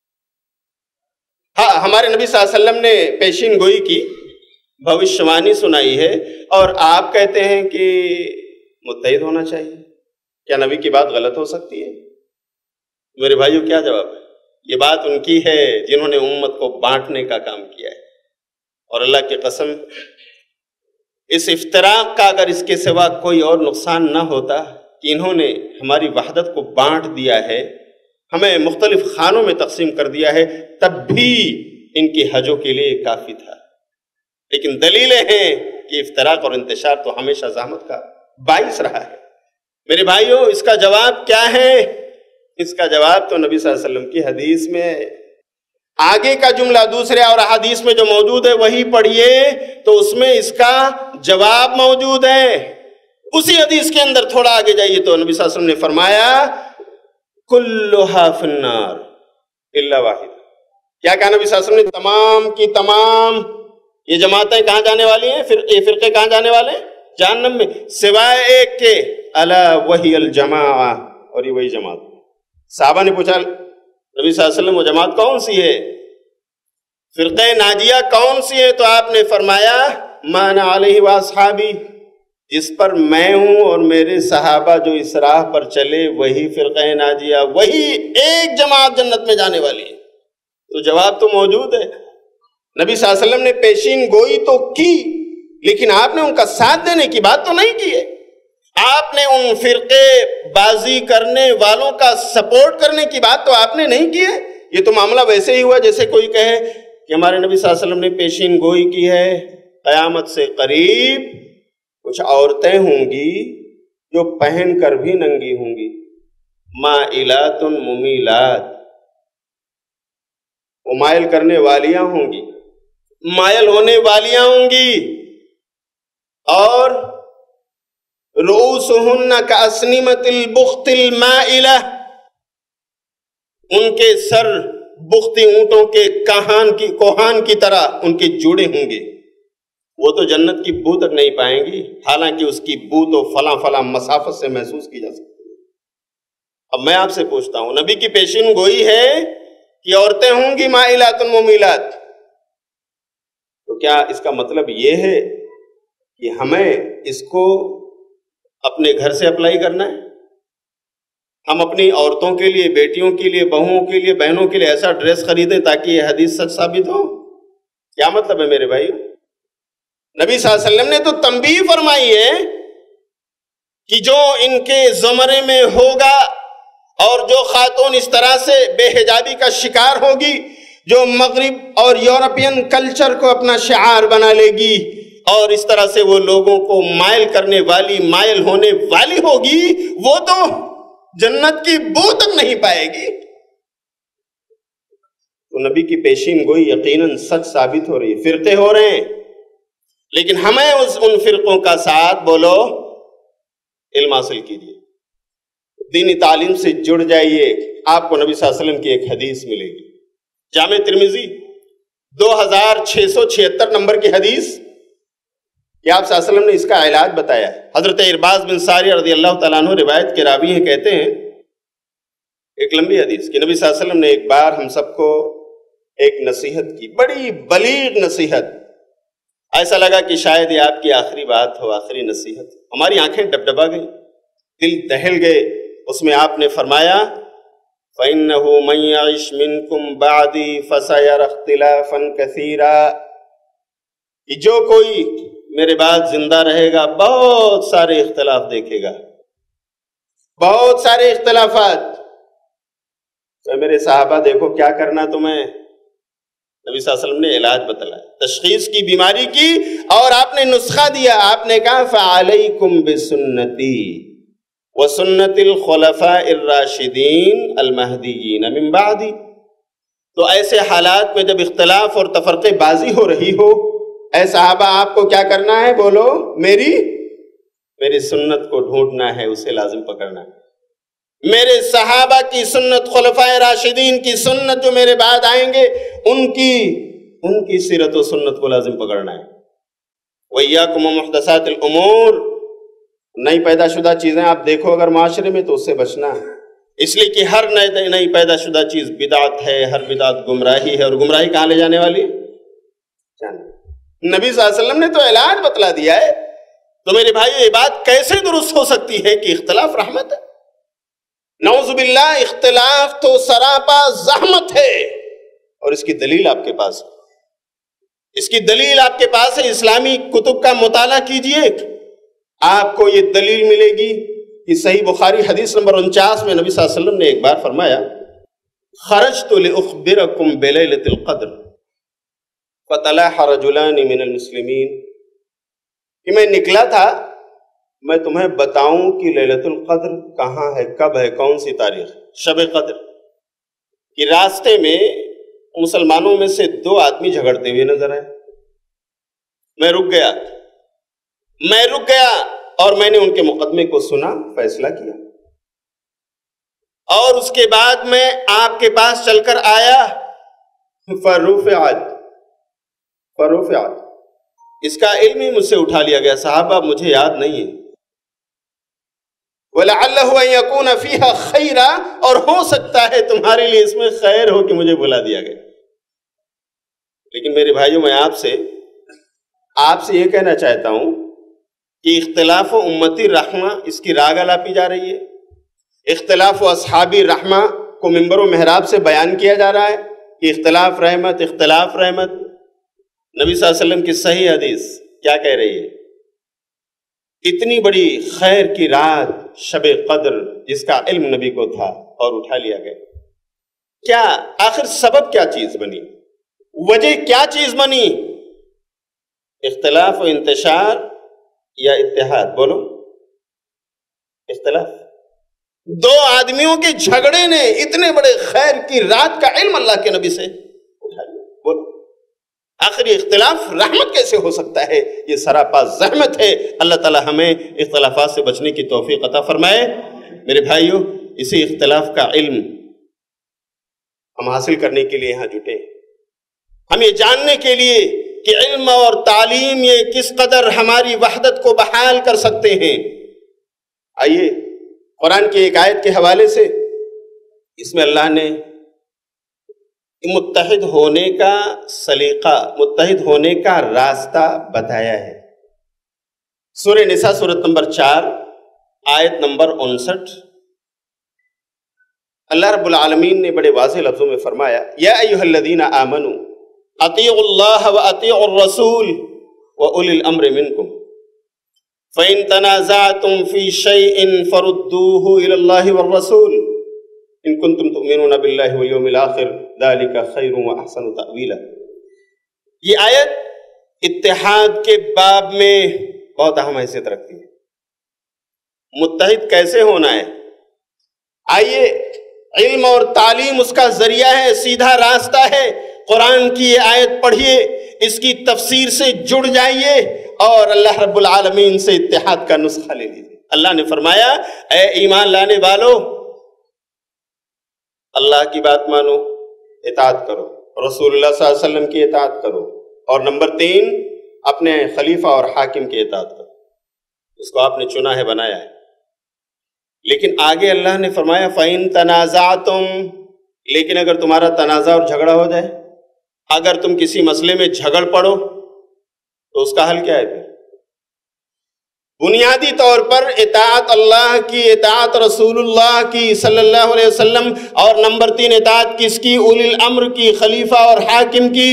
Speaker 2: ہاں ہمارے نبی صلی اللہ علیہ وسلم نے پیشین گوئی کی، بھوشوانی سنائی ہے، اور آپ کہتے ہیں کہ متحد ہونا چاہیے۔ کیا نبی کی بات غلط ہو سکتی ہے؟ میرے بھائیو کیا جواب ہے؟ یہ بات ان کی ہے جنہوں نے امت کو بانٹنے کا کام کیا ہے، اور اللہ کی قسم اس افتراق کا اگر اس کے سوا کوئی اور نقصان نہ ہوتا کہ انہوں نے ہماری وحدت کو بانٹ دیا ہے، ہمیں مختلف خانوں میں تقسیم کر دیا ہے، تب بھی ان کی حجوں کے لیے کافی تھا۔ لیکن دلیلیں ہیں کہ افتراق اور انتشار تو ہمیشہ زحمت کا باعث رہا ہے۔ میرے بھائیوں، اس کا جواب کیا ہے؟ اس کا جواب تو نبی صلی اللہ علیہ وسلم کی حدیث میں، آگے کا جملہ دوسرے اور حدیث میں جو موجود ہے وہی پڑھیے تو اس میں اس کا جواب موجود ہے۔ اسی حدیث کے اندر تھوڑا آگے جائیے تو نبی صلی اللہ علیہ وسلم نے فرمایا کلھا فی النار الا واحد۔ کیا کہا نبی صلی اللہ علیہ وسلم نے؟ تمام کی تمام یہ جماعتیں کہاں جانے والی ہیں؟ یہ فرقے کہاں جانے والے ہیں؟ جہنم میں، سوائے ایک کے، الا وہی الجماعہ، اور یہ وہی جماعت۔ صحابہ نے پوچھا نبی صلی اللہ علیہ وسلم وہ جماعت کون سی ہے؟ فرقہ ناجیہ کون سی ہے؟ تو آپ نے فرمایا ما انا علیہ واصحابی، جس پر میں ہوں اور میرے صحابہ جو اس راہ پر چلے وہی فرقہ ناجیہ، وہی ایک جماعت جنت میں جانے والی ہے۔ تو جواب تو موجود ہے۔ نبی صلی اللہ علیہ وسلم نے پیشین گوئی تو کی، لیکن آپ نے ان کا ساتھ دینے کی بات تو نہیں کی ہے۔ آپ نے ان فرقے بازی کرنے والوں کا سپورٹ کرنے کی بات تو آپ نے نہیں کی ہے۔ یہ تو معاملہ ویسے ہی ہوا جیسے کوئی کہے کہ ہمارے نبی صلی اللہ علیہ وسلم نے پیشین گوئی کی ہے، قیامت سے قریب کچھ عورتیں ہوں گی جو پہن کر بھی ننگی ہوں گی، مائلات ممیلات، وہ مائل کرنے والیاں ہوں گی، مائل ہونے والیاں ہوں گی، اور رؤوسہن کاسنمۃ البخت المائلہ، ان کے سر بختی اونٹوں کے کوہان کی طرح ان کے جوڑے ہوں گے، وہ تو جنت کی بو تک نہیں پائیں گی، حالانکہ اس کی بو تو فلاں فلاں مسافت سے محسوس کی جا سکتی ہے۔ اب میں آپ سے پوچھتا ہوں، نبی کی پیشین گوئی ہے کہ عورتیں ہوں گی مائلات ممیلات، تو کیا اس کا مطلب یہ ہے کہ ہمیں اس کو اپنے گھر سے اپلائی کرنا ہے؟ ہم اپنی عورتوں کے لیے، بیٹیوں کے لیے، بہوؤں کے لیے، بہنوں کے لیے ایسا ڈریس خریدیں تاکہ یہ حدیث سچ ثابت ہو؟ کیا مطلب ہے میرے بھائی؟ نبی صلی اللہ علیہ وسلم نے تو تنبیہ فرمائی ہے کہ جو ان کے زمرے میں ہوگا اور جو خاتون اس طرح سے بے حجابی کا شکار ہوگی، جو مغرب اور یورپین کلچر کو اپنا شعار بنا لے گی اور اس طرح سے وہ لوگوں کو مائل کرنے والی، مائل ہونے والی ہوگی، وہ تو جنت کی بو تک نہیں پائے گی۔ تو نبی کی پیشین گوئی یقیناً سچ ثابت ہو رہی ہے۔ فرقے ہو رہے ہیں، لیکن ہمیں ان فرقوں کا ساتھ بولو علم حاصل کیجیے، دینی تعلیم سے جڑ جائیے، آپ کو نبی صلی اللہ علیہ وسلم کی ایک حدیث ملے گی۔ جامع ترمذی 2676 نمبر کی حدیث، یہ آپ صلی اللہ علیہ وسلم نے اس کا علاج بتایا ہے۔ حضرت ارباز بن ساری رضی اللہ تعالیٰ عنہ روایت کے راوی ہیں، کہتے ہیں ایک لمبی حدیث کہ نبی صلی اللہ علیہ وسلم نے ایک بار ہم سب کو ایک نصیحت کی، بڑی بلیغ نصیحت، ایسا لگا کہ شاید یہ آپ کی آخری بات ہو، آخری نصیحت۔ ہماری آنکھیں ڈبڈبا گئیں، دل دہل گئے۔ اس میں آپ نے فرمایا فَإِنَّهُ مَن يَعِشْ مِنْكُمْ بَعْدِي فَسَيَرَى اخْتِلَافًا كَثِيرًا، کہ جو کوئی میرے بعد زندہ رہے گا بہت سارے اختلاف دیکھے گا، بہت سارے اختلافات۔ تو میرے صحابہ دیکھو کیا کرنا تمہیں، نبی صلی اللہ علیہ وسلم نے علاج بتلایا، تشخیص کی بیماری کی، اور آپ نے نسخہ دیا۔ آپ نے کہا فَعَلَيْكُمْ بِسُنَّتِي وَسُنَّتِ الْخُلَفَاءِ الرَّاشِدِينَ الْمَهْدِيِّينَ مِن بَعْدِي۔ تو ایسے حالات میں جب اختلاف اور تفرقے بازی ہو رہی ہو، اے صحابہ آپ کو کیا کرنا ہے؟ بولو میری سنت کو ڈھونڈنا ہے، اسے لازم پکڑنا ہے۔ میرے صحابہ کی سنت، خلفائے راشدین کی سنت جو میرے بعد آئیں گے، ان کی سیرت و سنت کو لازم پکڑنا ہے۔ وَإِيَّاكُمْ وَمُحْدَثَاتِ الْأُمُورِ، نئی پیدا شدہ چیزیں آپ دیکھو اگر معاشرے میں تو اس سے بچنا ہے، اس لیے کہ ہر نئی پیدا شدہ چیز بدعت ہے، ہر بدعت گمراہی ہے، اور گمراہی کہاں لے جانے والی؟ نبی صلی اللہ علیہ وسلم نے تو علاج بتلا دیا ہے۔ تو میرے بھائی یہ بات کیسے درست ہو سکتی ہے کہ اختلاف رحمت ہے؟ نعوذ باللہ، اختلاف تو سراپا زحمت ہے، اور اس کی دلیل آپ کے پاس ہے۔ اس کی دلیل آپ کے پاس ہے، اسلامی کتب کا مطالعہ کیجئے، آپ کو یہ دلیل ملے گی کہ صحیح بخاری حدیث نمبر 49 میں نبی صلی اللہ علیہ وسلم نے ایک بار فرمایا خرجت لأخبرکم بلیلۃ القدر فطلع رجلان من المسلمین، کہ میں نکلا تھا میں تمہیں بتاؤں کہ لیلۃ القدر کہاں ہے، کب ہے، کون سی تاریخ، شب قدر۔ کہ راستے میں مسلمانوں میں سے 2 آدمی جھگڑتے ہوئے نظر آئے، میں رک گیا اور میں نے ان کے مقدمے کو سنا، فیصلہ کیا، اور اس کے بعد میں آپ کے پاس چل کر آیا، فرفعت، اس کا علم ہی مجھ سے اٹھا لیا گیا، صحابہ مجھے یاد نہیں ہے، وَلَعَلَّهُ أَن يَكُونَ فِيهَا خَيْرًا، اور ہو سکتا ہے تمہارے لیے اس میں خیر ہو کہ مجھے بلا دیا گیا۔ لیکن میرے بھائیوں، میں آپ سے یہ کہنا چاہتا ہوں کہ اختلاف و امتی رحمہ اس کی راگ الاپی جا رہی ہے، اختلاف و اصحابی رحمہ کو منبر و محراب سے بیان کیا جا رہا ہے کہ اختلاف رحمت، اختلاف رحمت۔ نبی صلی اللہ علیہ وسلم کی صحیح حدیث کیا کہہ رہی ہے؟ اتنی بڑی خیر کی رات شب قدر جس کا علم نبی کو تھا اور اٹھا لیا گیا، کیا آخر سبب کیا چیز بنی، وجہ کیا چیز بنی؟ اختلاف و انتشار یا اتحاد؟ بولو، اختلاف۔ 2 آدمیوں کے جھگڑے نے اتنے بڑے خیر کی رات کا علم اللہ کے نبی سے اٹھا لیا، بولو آخر یہ اختلاف رحمت کیسے ہو سکتا ہے؟ یہ سراپا زحمت ہے۔ اللہ تعالی ہمیں اختلافات سے بچنے کی توفیق عطا فرمائے۔ میرے بھائیوں، اسی اختلاف کا علم ہم حاصل کرنے کے لیے یہاں جٹے ہیں، ہم یہ جاننے کے لیے کہ علم اور تعلیم یہ کس قدر ہماری وحدت کو بحال کر سکتے ہیں۔ آئیے قرآن کی ایک آیت کے حوالے سے، اس میں اللہ نے متحد ہونے کا سلیقہ، متحد ہونے کا راستہ بتایا ہے۔ سورہ نساء سورۃ نمبر 4 آیت نمبر 59، اللہ رب العالمین نے بڑے واضح لفظوں میں فرمایا، یا ایھا الذین آمنوا اطیعوا اللہ واطیعوا الرسول واولی الامر منکم فإن تنازعتم في شيء فردوه إلى الله والرسول إن كنتم تؤمنون بالله واليوم الآخر ذلك خير وأحسن تأويلا۔ یہ آیت اتحاد کے باب میں بہت اہم حیثیت رکھتی ہے۔ متحد کیسے ہونا ہے؟ آئیے علم اور تعلیم اس کا ذریعہ ہے، سیدھا راستہ ہے۔ قرآن کی یہ آیت پڑھیے، اس کی تفسیر سے جڑ جائیے اور اللہ رب العالمین سے اتحاد کا نسخہ لے لیجیے۔ اللہ نے فرمایا، اے ایمان لانے والو، اللہ کی بات مانو، اطاعت کرو، رسول اللہ صلی اللہ علیہ وسلم کی اطاعت کرو، اور نمبر 3 اپنے خلیفہ اور حاکم کی اطاعت کرو، اس کو آپ نے چنا ہے، بنایا ہے۔ لیکن آگے اللہ نے فرمایا فَإِن تَنَازَعْتُمْ، لیکن اگر تمہارا تنازع اور جھگڑا ہو جائے، اگر تم کسی مسئلے میں جھگڑ پڑو تو اس کا حل کیا ہے پھر؟ بنیادی طور پر اطاعت اللہ کی، اطاعت رسول اللہ کی صلی اللہ علیہ وسلم، اور نمبر 3 اطاعت کس کی؟ اولی الامر کی، خلیفہ اور حاکم کی۔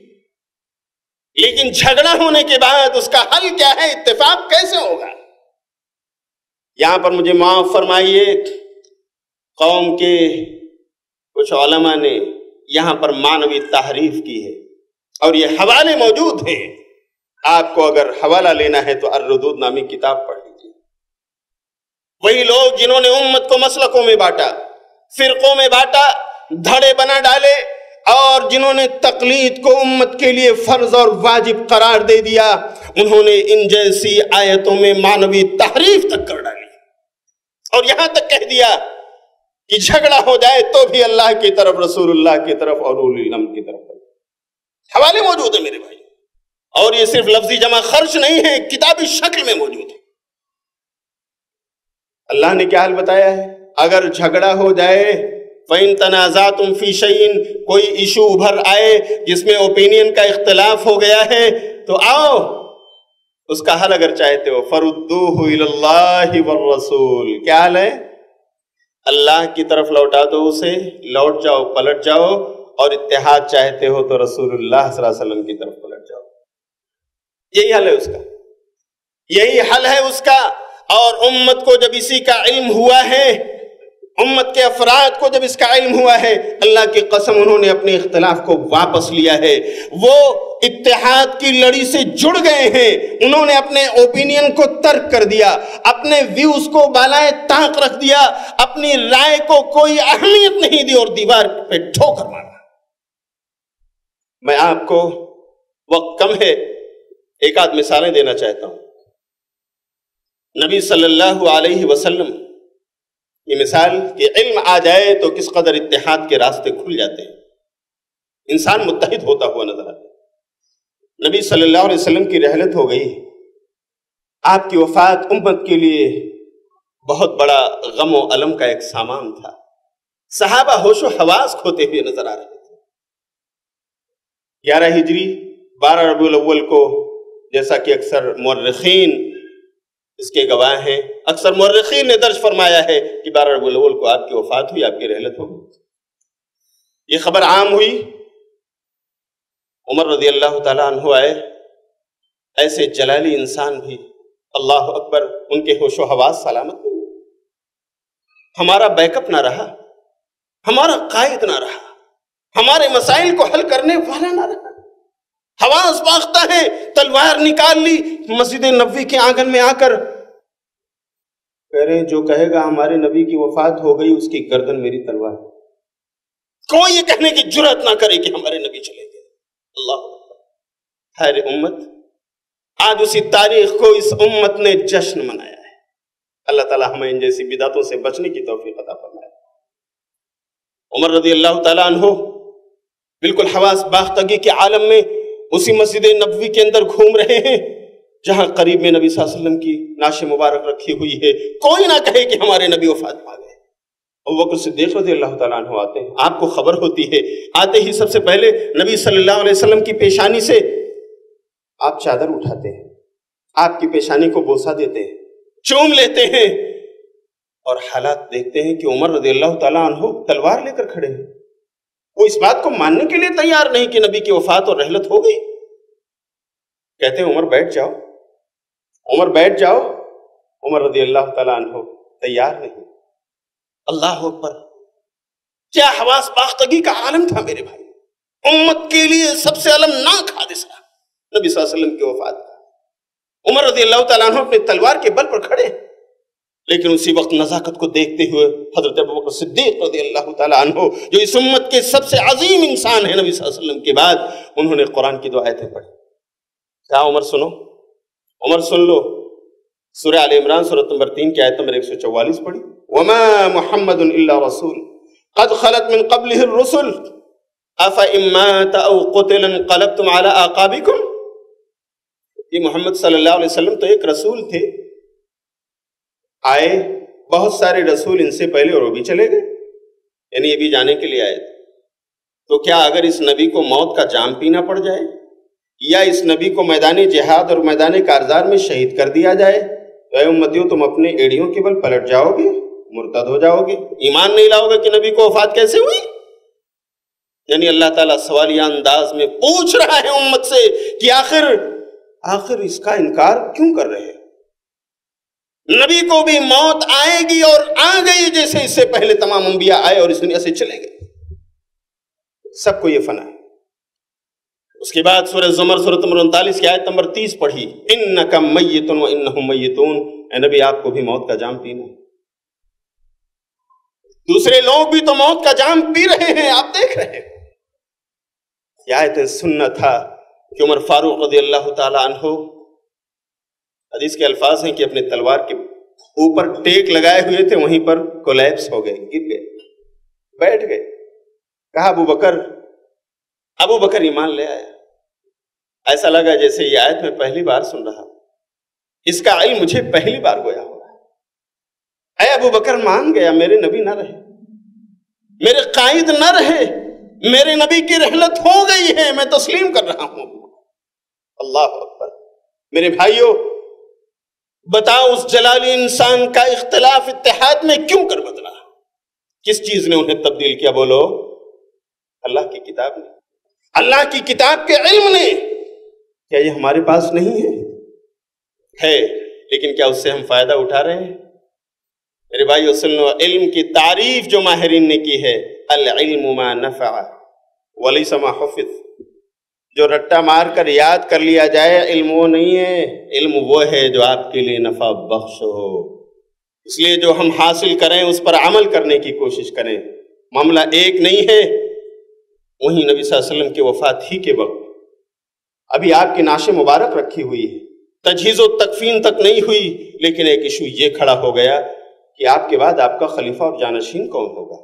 Speaker 2: لیکن جھگڑا ہونے کے بعد اس کا حل کیا ہے؟ اتفاق کیسے ہوگا؟ یہاں پر مجھے معاف فرمائیے، قوم کے کچھ علماء نے یہاں پر معنوی تحریف کی ہے، اور یہ حوالے موجود ہیں، آپ کو اگر حوالہ لینا ہے تو الردود نامی کتاب پڑھ لیجیے۔ وہی لوگ جنہوں نے امت کو مسلکوں میں بانٹا، فرقوں میں بانٹا، دھڑے بنا ڈالے، اور جنہوں نے تقلید کو امت کے لیے فرض اور واجب قرار دے دیا، انہوں نے ان جیسی آیتوں میں معنوی تحریف تک کر ڈالی، اور یہاں تک کہہ دیا کہ جھگڑا ہو جائے تو بھی اللہ کی طرف، رسول اللہ کی طرف اور اولی الامر کی طرف۔ حوالے موجود ہیں میرے بھائی، اور یہ صرف لفظی جمع خرچ نہیں ہے، کتابی شکل میں موجود ہے۔ اللہ نے کیا حل بتایا ہے؟ اگر جھگڑا ہو جائے، فَإِن تَنَازَعْتُمْ فِي شَيْءٍ، کوئی ایشو ابھر آئے جس میں اوپینین کا اختلاف ہو گیا ہے، تو آؤ اس کا حل اگر چاہتے ہو، فَرُدُّوهُ إِلَى اللَّهِ وَالرَّسُولِ، کیا حل ہے؟ اللہ کی طرف لوٹا دو اسے، لوٹ جاؤ، پلٹ جاؤ، اور اتحاد چاہتے ہو تو رسول اللہ صلی اللہ علیہ وسلم کی طرف پلٹ جاؤ۔ یہی حل ہے اس کا، یہی حل ہے اس کا۔ اور امت کو جب اسی کا علم ہوا ہے، امت کے افراد کو جب اس کا علم ہوا ہے، اللہ کی قسم انہوں نے اپنے اختلاف کو واپس لیا ہے، وہ اتحاد کی لڑی سے جڑ گئے ہیں، انہوں نے اپنے اوپینین کو ترک کر دیا، اپنے ویوز کو بالائے طاق رکھ دیا، اپنی رائے کو کوئی اہمیت نہیں دی اور دیوار پہ ٹھوکر مارا۔ میں آپ کو، وقت کم ہے، ایک آدھ مثالیں دینا چاہتا ہوں۔ نبی صلی اللہ علیہ وسلم یہ مثال کہ علم آ جائے تو کس قدر اتحاد کے راستے کھل جاتے ہیں، انسان متحد ہوتا ہوا نظر آتا ہے۔ نبی صلی اللہ علیہ وسلم کی رحلت ہو گئی، آپ کی وفات امت کے لیے بہت بڑا غم و الم کا ایک سامان تھا، صحابہ ہوش و حواس کھوتے ہوئے نظر آ رہے تھے۔ 11 ہجری 12 ربیع الاول کو، جیسا کہ اکثر مورخین اس کے گواہ ہیں، اکثر مورخین نے درج فرمایا ہے کہ 12 ربیع الاول کو آپ کی وفات ہوئی، آپ کی رحلت ہو گئی۔ یہ خبر عام ہوئی، عمر رضی اللہ تعالیٰ عنہ آئے، ایسے جلالی انسان بھی، اللہ اکبر، ان کے ہوش و حواس سلامت نہیں، ہمارا بیک اپ نہ رہا، ہمارا قائد نہ رہا، ہمارے مسائل کو حل کرنے والا نہ رہا، حواس باختہ ہے، تلوار نکال لی، مسجد نبوی کے آنگن میں آ کر کہہ رہے ہیں جو کہے گا ہمارے نبی کی وفات ہو گئی اس کی گردن میری تلوار۔ کوئی یہ کہنے کی جرات نہ کرے کہ ہمارے نبی چلے گئے۔ اللہ اکبر، خیر امت، آج اسی تاریخ کو اس امت نے جشن منایا ہے۔ اللہ تعالی ہمیں ان جیسی بدعتوں سے بچنے کی توفیق عطا فرمائے۔ عمر رضی اللہ تعالیٰ عنہ بالکل حواس باختگی کے عالم میں اسی مسجد نبوی کے اندر گھوم رہے ہیں جہاں قریب میں نبی صلی اللہ علیہ وسلم کی نعش مبارک رکھی ہوئی ہے. کوئی نہ کہے کہ ہمارے نبی وفات پا گئے. ابوبکر صدیق رضی اللہ تعالیٰ عنہ آتے ہیں. آپ کو خبر ہوتی ہے. آتے ہی سب سے پہلے نبی صلی اللہ علیہ وسلم کی پیشانی سے آپ چادر اٹھاتے ہیں, آپ کی پیشانی کو بوسہ دیتے ہیں, چوم لیتے ہیں, اور حالات دیکھتے ہیں کہ عمر رضی اللہ تعالیٰ عنہ تلوار لے کر کھڑے ہیں. وہ اس بات کو ماننے کے لیے تیار نہیں کہ نبی کی وفات اور رحلت ہو گئی. کہتے ہیں عمر بیٹھ جاؤ, عمر بیٹھ جاؤ. عمر رضی اللہ تعالیٰ عنہ تیار نہیں. اللہ اکبر, کیا حواس باختگی کا عالم تھا میرے بھائی. امت کے لیے سب سے المناک حادثہ نبی صلی اللہ علیہ وسلم کی وفات کا. عمر رضی اللہ تعالیٰ عنہ اپنے تلوار کے بل پر کھڑے, لیکن اسی وقت نزاکت کو دیکھتے ہوئے حضرت ابوبکر صدیق رضی اللہ تعالیٰ عنہ جو اس امت کے سب سے عظیم انسان ہیں نبی صلی اللہ علیہ وسلم کے بعد, انہوں نے قرآن کی 2 آیتیں پڑھی. کہا عمر سنو, عمر سن لو. سورہ آل عمران سورۃ نمبر 3 کی آیت نمبر 144 پڑھی. وما محمد الا رسول قد خلت من قبله الرسل افإن مات او قتل انقلبتم على اعقابكم. یہ محمد صلی اللہ علیہ وسلم تو ایک رسول تھے, آئے بہت سارے رسول ان سے پہلے اور وہ بھی چلے گئے, یعنی یہ بھی جانے کے لیے آئے تھے. تو کیا اگر اس نبی کو موت کا جام پینا پڑ جائے یا اس نبی کو میدان جہاد اور میدان کارزار میں شہید کر دیا جائے تو اے امتیوں تم اپنے ایڑیوں کے بل پلٹ جاؤ گے, مرتد ہو جاؤ گے, ایمان نہیں لاؤ گے کہ نبی کو وفات کیسے ہوئی. یعنی اللہ تعالیٰ سوالیہ انداز میں پوچھ رہا ہے امت سے کہ آخر اس کا انکار کیوں کر رہے ہیں. نبی کو بھی موت آئے گی اور آ گئی جیسے اس سے پہلے تمام انبیاء آئے اور اس دنیا سے چلے گئے. سب کو یہ فنا ہے. اس کے بعد سورہ زمر سورۃ نمبر 39 کی آیت نمبر 30 پڑھی. انک میت و انہم میتون. اے نبی آپ کو بھی موت کا جام پینا ہے. دوسرے لوگ بھی تو موت کا جام پی رہے ہیں, آپ دیکھ رہے ہیں. یہ آیتیں سننا تھا کہ عمر فاروق رضی اللہ تعالی عنہ, حدیث کے الفاظ ہیں کہ اپنے تلوار کے اوپر ٹیک لگائے ہوئے تھے, وہیں پر کولیپس ہو گئے, گر گئے, بیٹھ گئے. کہا ابو بکر ایمان لے آیا. ایسا لگا جیسے یہ آیت میں پہلی بار سن رہا, اس کا علم مجھے پہلی بار گویا ہوا. اے ابو بکر مان گیا, میرے نبی نہ رہے, میرے قائد نہ رہے, میرے نبی کی رحلت ہو گئی ہے, میں تسلیم کر رہا ہوں. اللہ اکبر. میرے بھائیوں, بتاؤ اس جلالی انسان کا اختلاف اتحاد میں کیوں کر بدلا؟ کس چیز نے انہیں تبدیل کیا؟ بولو. اللہ کی کتاب نے, اللہ کی کتاب کے علم نے. کیا یہ ہمارے پاس نہیں ہے؟ لیکن کیا اس سے ہم فائدہ اٹھا رہے ہیں؟ میرے بھائیو سن لو, علم کی تعریف جو ماہرین نے کی ہے, العلم ما نفع ولیس ما حفظ. جو رٹا مار کر یاد کر لیا جائے, علم وہ نہیں ہے. علم وہ ہے جو آپ کے لیے نفع بخش ہو. اس لیے جو ہم حاصل کریں اس پر عمل کرنے کی کوشش کریں. معاملہ ایک نہیں ہے. وہیں نبی صلی اللہ علیہ وسلم کی وفات ہی کے وقت ابھی آپ کی نعش مبارک رکھی ہوئی ہے, تجہیز و تکفین تک نہیں ہوئی, لیکن ایک ایشو یہ کھڑا ہو گیا کہ آپ کے بعد آپ کا خلیفہ اور جانشین کون ہوگا.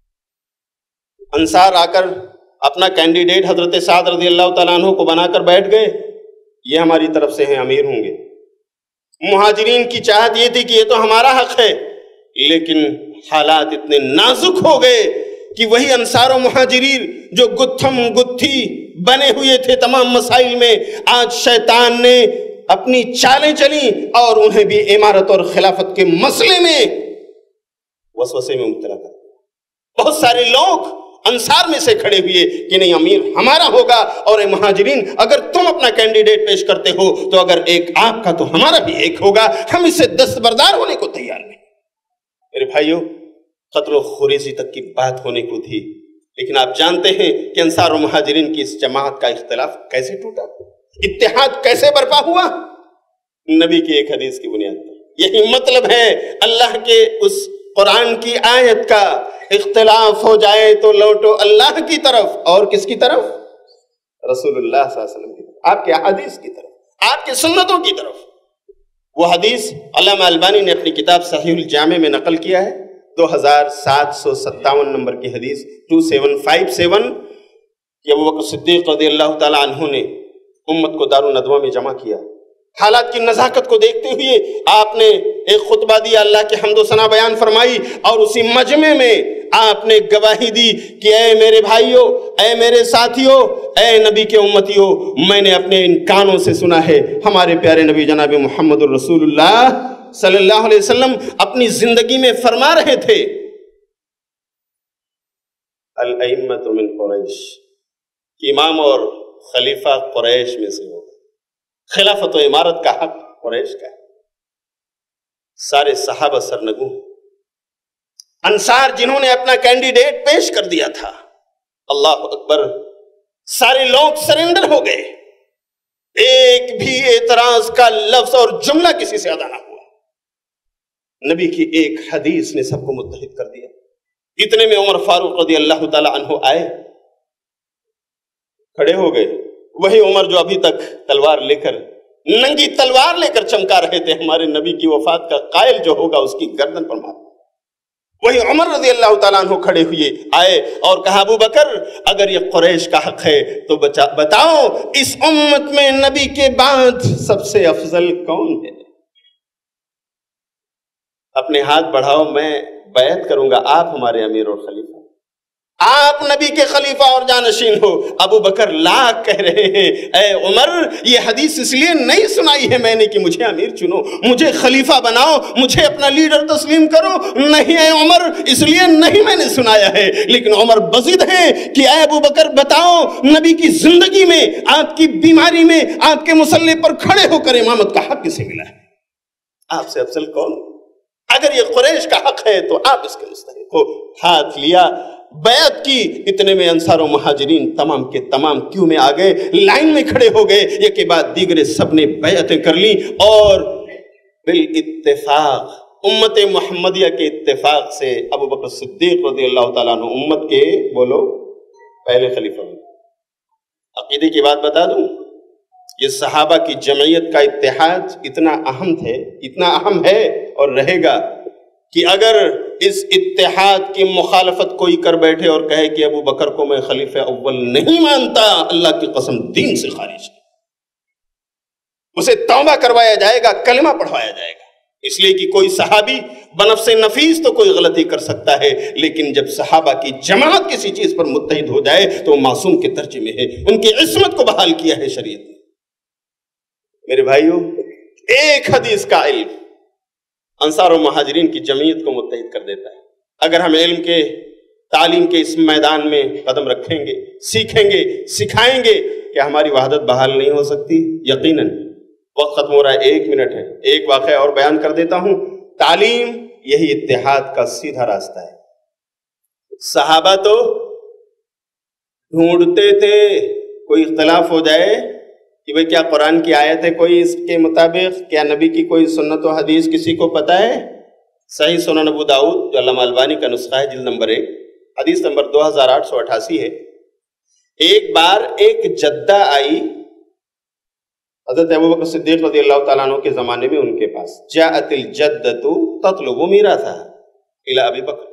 Speaker 2: انصار آ کر اپنا کینڈیڈیٹ حضرت سعد رضی اللہ تعالیٰ عنہ کو بنا کر بیٹھ گئے, یہ ہماری طرف سے ہیں, امیر ہوں گے. مہاجرین کی چاہت یہ تھی کہ یہ تو ہمارا حق ہے, لیکن حالات اتنے نازک ہو گئے کہ وہی انصار و مہاجرین جو گتھم گتھی بنے ہوئے تھے تمام مسائل میں, آج شیطان نے اپنی چالیں چلی اور انہیں بھی امارت اور خلافت کے مسئلے میں وسوسے میں مبتلا کر دیا. بہت سارے لوگ انصار میں سے کھڑے ہوئے کہ نہیں, امیر ہمارا ہوگا, اور اے مہاجرین اگر تم اپنا کینڈیڈیٹ پیش کرتے ہو تو اگر ایک آپ کا تو ہمارا بھی ایک ہوگا, ہم اس سے دستبردار ہونے کو تیار نہیں. میرے بھائیو, قتل و خوریزی تک کی بات ہونے کو تھی, لیکن آپ جانتے ہیں کہ انصار و مہاجرین کی اس جماعت کا اختلاف کیسے ٹوٹا, اتحاد کیسے برپا ہوا؟ نبی کی ایک حدیث کی بنیاد پر. یہی مطلب ہے اللہ کے اس قرآن کی آیت کا, اختلاف ہو جائے تو لوٹو اللہ کی طرف. اور کس کی طرف؟ رسول اللہ صلی اللہ علیہ وسلم کی طرف, آپ کے احادیث کی طرف, آپ کے سنتوں کی طرف. وہ حدیث علامہ البانی نے اپنی کتاب صحیح الجامع میں نقل کیا ہے. 2757 نمبر کی حدیث 2757 کہ ابوبکر صدیق رضی اللہ تعالی عنہ نے امت کو دارالندوہ میں جمع کیا. حالات کی نزاکت کو دیکھتے ہوئے آپ نے ایک خطبہ دیا، اللہ کی حمد و ثنا بیان فرمائی، اور اسی مجمع میں آپ نے گواہی دی کہ اے میرے بھائیوں، اے میرے ساتھیوں، اے نبی کے امتیوں، میں نے اپنے ان کانوں سے سنا ہے ہمارے پیارے نبی جناب محمد الرسول اللہ صلی اللہ علیہ وسلم اپنی زندگی میں فرما رہے تھے الائمۃ من قریش، امام اور خلیفہ قریش میں سے ہو، خلافت و امارت کا حق قریش کا ہے. سارے صحابہ سرنگوں، انصار جنہوں نے اپنا کینڈیڈیٹ پیش کر دیا تھا، اللہ اکبر، سارے لوگ سرنڈر ہو گئے، ایک بھی اعتراض کا لفظ اور جملہ کسی سے ادا نہ ہوا. نبی کی ایک حدیث نے سب کو متحد کر دیا. اتنے میں عمر فاروق رضی اللہ تعالی عنہ آئے، کھڑے ہو گئے. وہی عمر جو ابھی تک تلوار لے کر، ننگی تلوار لے کر چمکا رہے تھے ہمارے نبی کی وفات کا قائل جو ہوگا اس کی گردن پر مار. وہی عمر رضی اللہ تعالیٰ عنہ کھڑے ہوئے، آئے اور کہا ابو بکر اگر یہ قریش کا حق ہے تو بتاؤ اس امت میں نبی کے بعد سب سے افضل کون ہے؟ اپنے ہاتھ بڑھاؤ، میں بیعت کروں گا، آپ ہمارے امیر اور خلیفہ، آپ نبی کے خلیفہ اور جانشین ہو. ابو بکر لاکھ کہہ رہے ہیں اے عمر یہ حدیث اس لیے نہیں سنائی ہے میں نے کہ مجھے امیر چنو، مجھے خلیفہ بناؤ، مجھے اپنا لیڈر تسلیم کرو. نہیں اے عمر، اس لیے نہیں میں نے سنایا ہے. لیکن عمر بضد ہے کہ اے ابو بکر بتاؤ نبی کی زندگی میں، آپ کی بیماری میں، آپ کے مسلح پر کھڑے ہو کر امامت کا حق کسے ملا ہے؟ آپ سے افضل کون؟ اگر یہ قریش کا حق ہے تو آپ اس کے مستحق ہو. ہاتھ لیا، بیعت کی. اتنے میں انصار و مہاجرین تمام کے تمام کیوں میں آ گئے، لائن میں کھڑے ہو گئے. ایک کے بعد دیگرے سب نے بیعتیں کر لی اور بالاتفاق امت محمدیہ کے اتفاق سے ابو بکر صدیق رضی اللہ تعالیٰ عنہ امت کے بولو پہلے خلیفہ بنے. عقیدے کی بات بتا دوں، یہ صحابہ کی جمعیت کا اتحاد اتنا اہم ہے اور رہے گا کہ اگر اس اتحاد کی مخالفت کوئی کر بیٹھے اور کہے کہ ابو بکر کو میں خلیفہ اول نہیں مانتا، اللہ کی قسم دین سے خارج ہے. اسے توبہ کروایا جائے گا، کلمہ پڑھوایا جائے گا. اس لیے کہ کوئی صحابی بنفس نفیس تو کوئی غلطی کر سکتا ہے، لیکن جب صحابہ کی جماعت کسی چیز پر متحد ہو جائے تو معصوم کے درجے میں ہے. ان کی عصمت کو بحال کیا ہے شریعت نے. میرے بھائیوں، ایک حدیث کا علم انصار و مہاجرین کی جمعیت کو متحد کر دیتا ہے. اگر ہم علم کے تعلیم کے اس میدان میں قدم رکھیں گے، سیکھیں گے، سکھائیں گے، کیا ہماری وحدت بحال نہیں ہو سکتی؟ یقیناً. وقت ختم ہو رہا ہے، 1 منٹ ہے. ایک واقعہ اور بیان کر دیتا ہوں. تعلیم یہی اتحاد کا سیدھا راستہ ہے. صحابہ تو ڈھونڈتے تھے کوئی اختلاف ہو جائے کہ بھئی کیا قرآن کی آیت ہے کوئی اس کے مطابق، کیا نبی کی کوئی سنت و حدیث کسی کو پتہ ہے؟ صحیح سنن ابو داؤد جو علامہ البانی کا نسخہ ہے، جلد نمبر 1، حدیث نمبر 2888 ہے. ایک بار ایک جدہ آئی حضرت ابوبکر صدیق رضی اللہ تعالیٰ عنہ کے زمانے میں ان کے پاس. جاءت الجدۃ تطلب میراثها الی ابی بکر.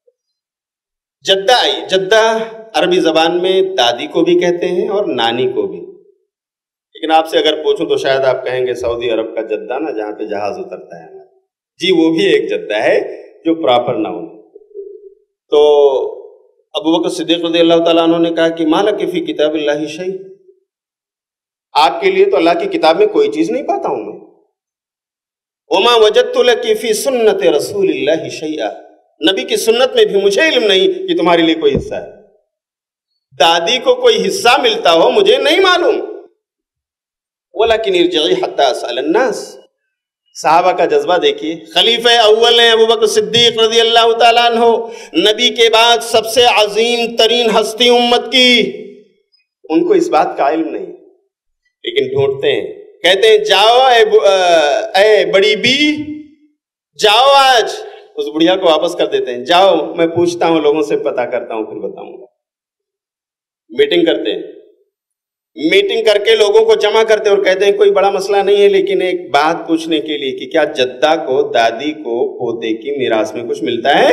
Speaker 2: جدہ آئی. جدہ عربی زبان میں دادی کو بھی کہتے ہیں اور نانی کو بھی. لیکن آپ سے اگر پوچھوں تو شاید آپ کہیں گے سعودی عرب کا جدہ نا، جہاں پہ جہاز اترتا ہے. جی وہ بھی ایک جدہ ہے جو پراپر ناؤن. تو ابوبکر صدیق رضی اللہ تعالیٰ عنہ نے کہا کہ ما لک فی کتاب اللہ شیء، آپ کے لیے تو اللہ کی کتاب میں کوئی چیز نہیں پاتا ہوں میں. وما وجدت لک فی سنت رسول اللہ شیئا، نبی کی سنت میں بھی مجھے علم نہیں کہ تمہارے لیے کوئی حصہ ہے. دادی کو کوئی حصہ ملتا ہو مجھے نہیں معلوم. ولیکن ارجعی حتی اسأل الناس. صحابہ کا جذبہ دیکھیے. خلیفہ اول ہیں ابو بکر صدیق رضی اللہ تعالیٰ عنہ، نبی کے بعد سب سے عظیم ترین ہستی امت کی. ان کو اس بات کا علم نہیں، لیکن ڈھونڈتے ہیں. کہتے ہیں جاؤ اے بڑی بی، جاؤ آج. اس بڑھیا کو واپس کر دیتے ہیں. جاؤ میں پوچھتا ہوں، لوگوں سے پتہ کرتا ہوں، پھر بتاؤں گا. میٹنگ کرتے ہیں. میٹنگ کر کے لوگوں کو جمع کرتے اور کہتے ہیں کوئی بڑا مسئلہ نہیں ہے لیکن ایک بات پوچھنے کے لیے کہ کیا جدہ کو دادی کو پوتے کی میراث میں کچھ ملتا ہے؟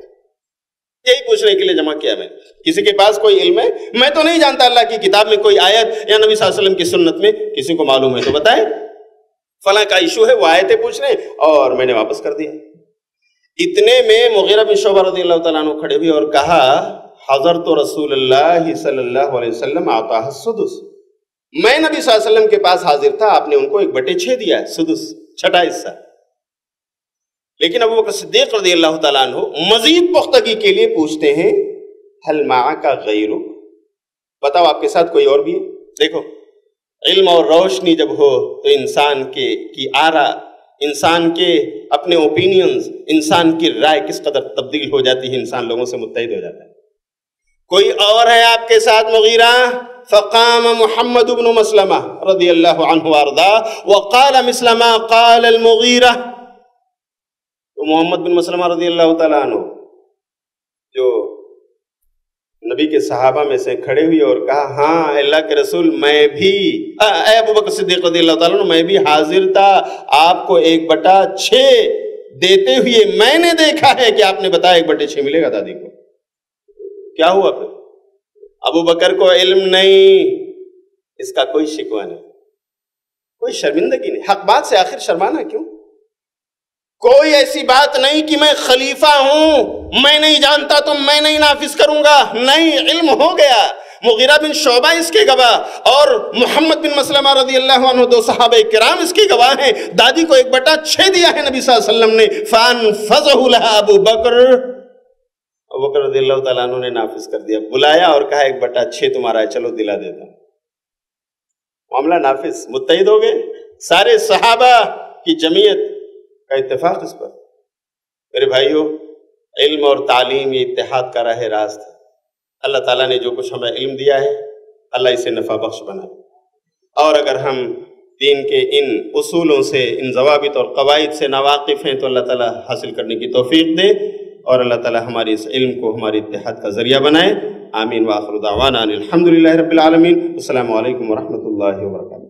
Speaker 2: یہی پوچھنے کے لیے جمع کیا میں. کسی کے پاس کوئی علم ہے؟ میں تو نہیں جانتا اللہ کی کتاب میں کوئی آیت یا نبی صلی اللہ علیہ وسلم کی سنت میں، کسی کو معلوم ہے تو بتائے. فلاں کا ایشو ہے، وہ آیتیں پوچھ رہے اور میں نے واپس کر دیا. اتنے میں مغیرہ بن شعبہ رضی اللہ تعالیٰ عنہ کھڑے ہوئے اور کہا حضرت رسول اللہ صلی اللہ علیہ وسلم اعطاہ السدس، میں نبی صلی اللہ علیہ وسلم کے پاس حاضر تھا، آپ نے ان کو 1/6 دیا ہے، سدس، چھٹا حصہ. لیکن ابو بکر صدیق رضی اللہ تعالیٰ عنہ مزید پختگی کے لیے پوچھتے ہیں حل معک غیرک، بتاؤ آپ کے ساتھ کوئی اور بھی ہے؟ دیکھو علم اور روشنی جب ہو تو انسان کی آرا، انسان کے اپنے اوپینینز، انسان کی رائے کس قدر تبدیل ہو جاتی ہے، انسان لوگوں سے متحد ہو جاتا ہے. کوئی اور ہے آپ کے ساتھ مغیرہ؟ فقام محمد بن مسلمہ رضی اللہ عنہ وارضا وقال مثل ما قال المغیرہ. تو محمد بن مسلمہ رضی اللہ تعالیٰ عنہ جو نبی کے صحابہ میں سے کھڑے ہوئے اور کہا ہاں اللہ کے رسول میں بھی، اے ابو بکر صدیق رضی اللہ تعالیٰ عنہ میں بھی حاضر تھا، آپ کو 1/6 دیتے ہوئے میں نے دیکھا ہے کہ آپ نے بتایا 1/6 ملے گا دادی کو. کیا ہوا پھر؟ ابو بکر کو علم نہیں، اس کا کوئی شکوہ نہیں، کوئی شرمندگی نہیں. حق بات سے آخر شرمانا کیوں؟ کوئی ایسی بات نہیں کہ میں خلیفہ ہوں، میں نہیں جانتا تو میں نہیں نافذ کروں گا، نہیں، علم ہو گیا. مغیرہ بن شعبہ اس کے گواہ اور محمد بن مسلمہ رضی اللہ عنہ 2 صحابہ کرام اس کے گواہ ہیں. دادی کو 1/6 دیا ہے نبی صلی اللہ علیہ وسلم نے. فانفذہ لہا ابو بکر، ابو بکر رضی اللہ تعالیٰ عنہ نے نافذ کر دیا، بلایا اور کہا 1/6 تمہارا ہے، چلو دلا دیتا ہوں. معاملہ نافذ، متحد ہو گئے. سارے صحابہ کی جمعیت کا اتفاق اس پر. میرے بھائیو، علم اور تعلیم یہ اتحاد کا راہ راست ہے. اللہ تعالیٰ نے جو کچھ ہمیں علم دیا ہے اللہ اسے نفع بخش بنائے، اور اگر ہم دین کے ان اصولوں سے، ان ضوابط اور قواعد سے ناواقف ہیں تو اللہ تعالیٰ حاصل کرنے کی توفیق دے، اور اللہ تعالیٰ ہماری اس علم کو ہماری اتحاد کا ذریعہ بنائے. آمین. وآخر دعوانا الحمدللہ رب العالمین. السلام علیکم ورحمۃ اللہ وبرکاتہ.